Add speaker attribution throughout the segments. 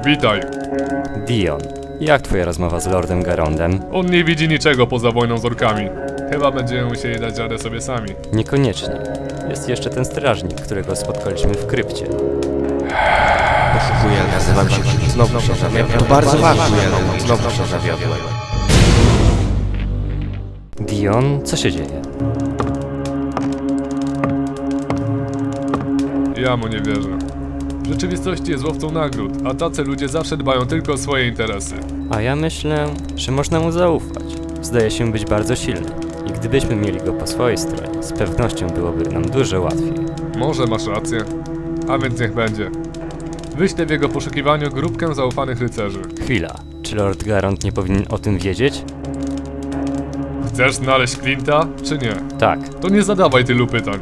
Speaker 1: Witaj.
Speaker 2: Dion, jak twoja rozmowa z Lordem Garondem?
Speaker 1: On nie widzi niczego poza wojną z orkami. Chyba będziemy musieli dać radę sobie sami.
Speaker 2: Niekoniecznie. Jest jeszcze ten strażnik, którego spotkaliśmy w krypcie.
Speaker 3: Poszukuję, nazywam się. Znowu się zawiodłem. To bardzo ważne, znowu się zawiodłem.
Speaker 2: Dion, co się dzieje?
Speaker 1: Ja mu nie wierzę. W rzeczywistości jest łowcą nagród, a tacy ludzie zawsze dbają tylko o swoje interesy.
Speaker 2: A ja myślę, że można mu zaufać. Zdaje się być bardzo silny. I gdybyśmy mieli go po swojej stronie, z pewnością byłoby nam dużo łatwiej.
Speaker 1: Może masz rację. A więc niech będzie. Wyślę w jego poszukiwaniu grupkę zaufanych rycerzy.
Speaker 2: Chwila, czy Lord Garond nie powinien o tym wiedzieć?
Speaker 1: Chcesz znaleźć Clint'a, czy nie?
Speaker 2: Tak.
Speaker 1: To nie zadawaj tylu pytań.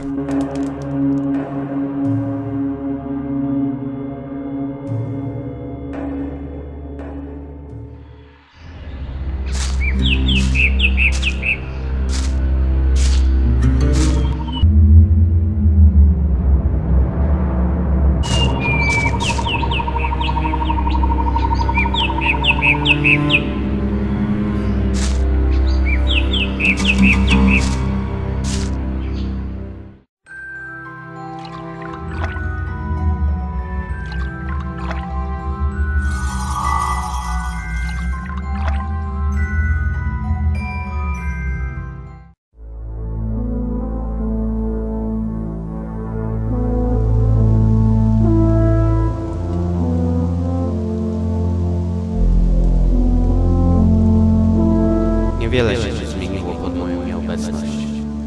Speaker 3: Niewiele się zmieniło pod moją nieobecność.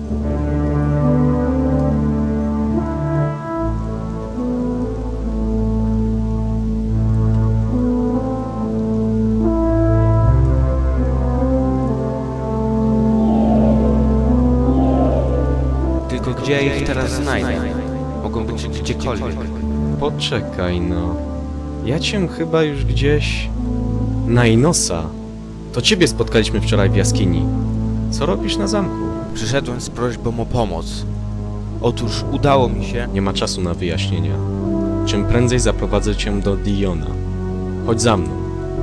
Speaker 3: Tylko gdzie ich teraz znajdę? Mogą być gdziekolwiek.
Speaker 4: Poczekaj no. Ja cię chyba już gdzieś... Nainosa. To ciebie spotkaliśmy wczoraj w jaskini. Co robisz na zamku?
Speaker 3: Przyszedłem z prośbą o pomoc. Otóż udało mi się...
Speaker 4: Nie ma czasu na wyjaśnienia. Czym prędzej zaprowadzę cię do Diona. Chodź za mną.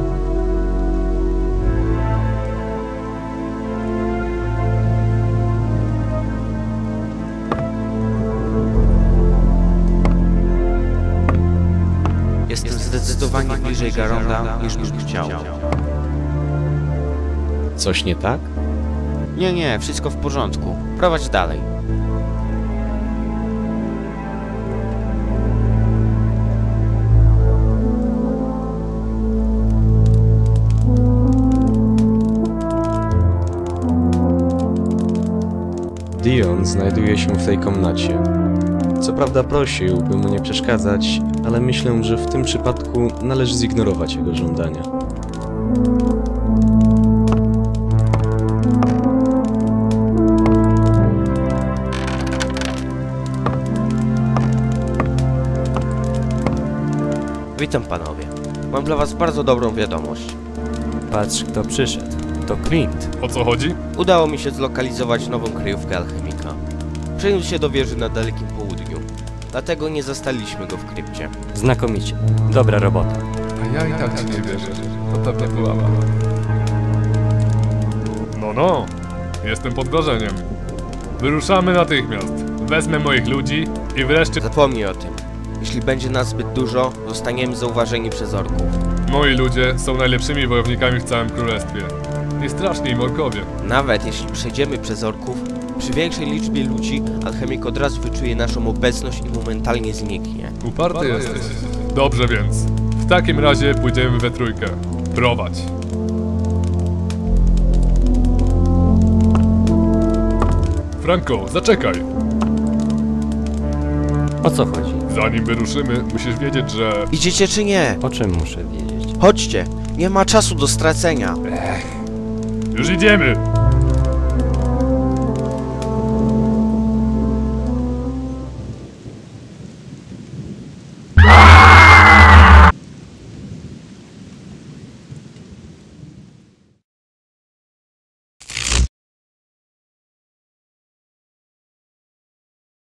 Speaker 3: Jestem zdecydowanie bliżej Garonda, niż bym chciał.
Speaker 4: Coś nie tak?
Speaker 3: Nie, wszystko w porządku. Prowadź dalej.
Speaker 4: Dion znajduje się w tej komnacie. Co prawda prosił, by mu nie przeszkadzać, ale myślę, że w tym przypadku należy zignorować jego żądania.
Speaker 3: Witam panowie. Mam dla was bardzo dobrą wiadomość.
Speaker 2: Patrz, kto przyszedł. To Clint.
Speaker 1: O co chodzi?
Speaker 3: Udało mi się zlokalizować nową kryjówkę alchemika. Przeniósł się do wieży na dalekim południu. Dlatego nie zastaliśmy go w krypcie.
Speaker 2: Znakomicie. Dobra robota.
Speaker 1: A ja i tak ci nie wierzę. To pewnie była mama. No. Jestem pod wrażeniem. Wyruszamy natychmiast. Wezmę moich ludzi i wreszcie...
Speaker 3: Zapomnij o tym. Jeśli będzie nas zbyt dużo, zostaniemy zauważeni przez orków.
Speaker 1: Moi ludzie są najlepszymi wojownikami w całym królestwie. I straszni im orkowie.
Speaker 3: Nawet jeśli przejdziemy przez orków, przy większej liczbie ludzi, alchemik od razu wyczuje naszą obecność i momentalnie zniknie.
Speaker 1: Uparty jesteś. Dobrze więc. W takim razie pójdziemy we trójkę. Prowadź. Franco, zaczekaj!
Speaker 2: O co chodzi?
Speaker 1: Zanim wyruszymy, musisz wiedzieć, że...
Speaker 3: Idziecie czy nie?
Speaker 2: O czym muszę wiedzieć?
Speaker 3: Chodźcie! Nie ma czasu do stracenia!
Speaker 1: Już idziemy!